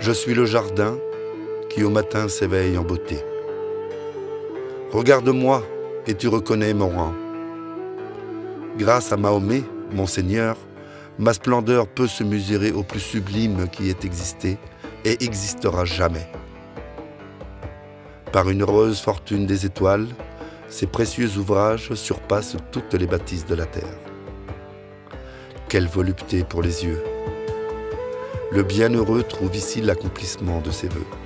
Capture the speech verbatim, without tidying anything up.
Je suis le jardin qui au matin s'éveille en beauté. Regarde-moi et tu reconnais mon rang. Grâce à Mahomet, mon Seigneur, ma splendeur peut se mesurer au plus sublime qui ait existé et existera jamais. Par une heureuse fortune des étoiles, ces précieux ouvrages surpassent toutes les bâtisses de la terre. Quelle volupté pour les yeux! Le bienheureux trouve ici l'accomplissement de ses vœux.